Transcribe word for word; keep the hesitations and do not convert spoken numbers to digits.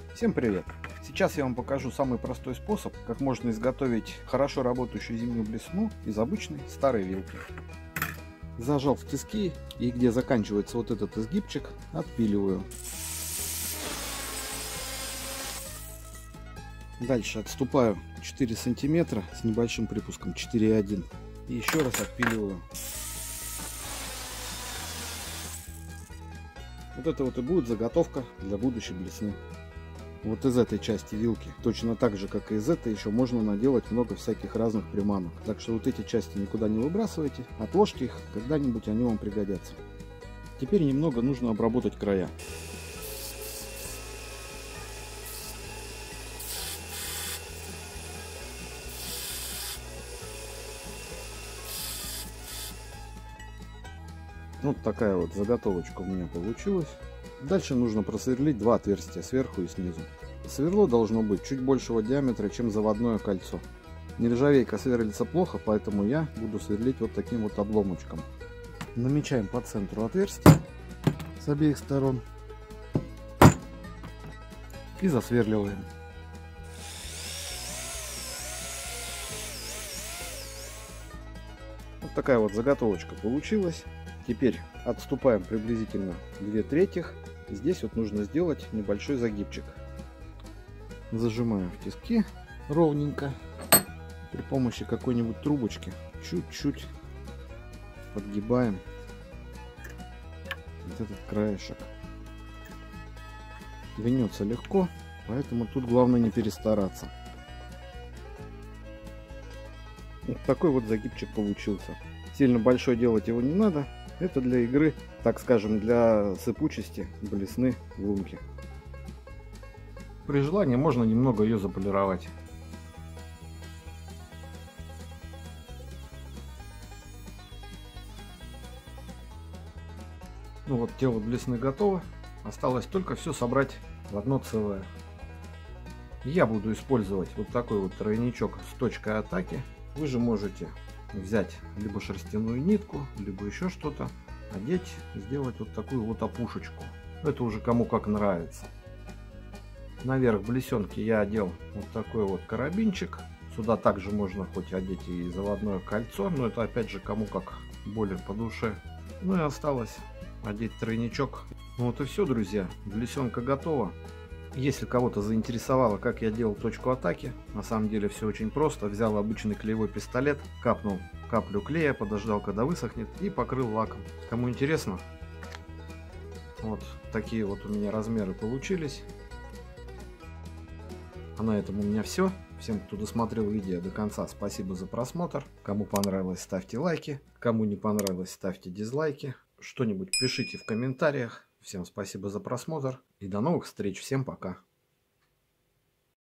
Всем привет! Сейчас я вам покажу самый простой способ, как можно изготовить хорошо работающую зимнюю блесну из обычной старой вилки. Зажал в тиски, и где заканчивается вот этот изгибчик, отпиливаю. Дальше отступаю четыре сантиметра с небольшим припуском четыре и один и еще раз отпиливаю. Вот это вот и будет заготовка для будущей блесны. Вот из этой части вилки, точно так же, как и из этой, еще можно наделать много всяких разных приманок. Так что вот эти части никуда не выбрасывайте, отложьте их, когда-нибудь они вам пригодятся. Теперь немного нужно обработать края. Вот такая вот заготовочка у меня получилась. Дальше нужно просверлить два отверстия сверху и снизу. Сверло должно быть чуть большего диаметра, чем заводное кольцо. Нержавейка сверлится плохо, поэтому я буду сверлить вот таким вот обломочком. Намечаем по центру отверстие с обеих сторон и засверливаем. Вот такая вот заготовочка получилась. Теперь отступаем приблизительно две трети. Здесь вот нужно сделать небольшой загибчик. Зажимаем в тиски ровненько. При помощи какой-нибудь трубочки чуть-чуть подгибаем вот этот краешек. Гнется легко, поэтому тут главное не перестараться. Вот такой вот загибчик получился. Сильно большой делать его не надо. Это для игры, так скажем, для сыпучести блесны лунки. При желании можно немного ее заполировать. Ну вот, тело блесны готово. Осталось только все собрать в одно целое. Я буду использовать вот такой вот тройничок с точкой атаки. Вы же можете взять либо шерстяную нитку, либо еще что-то, одеть, сделать вот такую вот опушечку. Это уже кому как нравится. Наверх блесенки я одел вот такой вот карабинчик. Сюда также можно хоть одеть и заводное кольцо, но это опять же кому как более по душе. Ну и осталось одеть тройничок. Ну вот и все, друзья, блесенка готова. Если кого-то заинтересовало, как я делал точку атаки, на самом деле все очень просто. Взял обычный клеевой пистолет, капнул каплю клея, подождал, когда высохнет, и покрыл лаком. Кому интересно, вот такие вот у меня размеры получились. А на этом у меня все. Всем, кто досмотрел видео до конца, спасибо за просмотр. Кому понравилось, ставьте лайки. Кому не понравилось, ставьте дизлайки. Что-нибудь пишите в комментариях. Всем спасибо за просмотр и до новых встреч. Всем пока.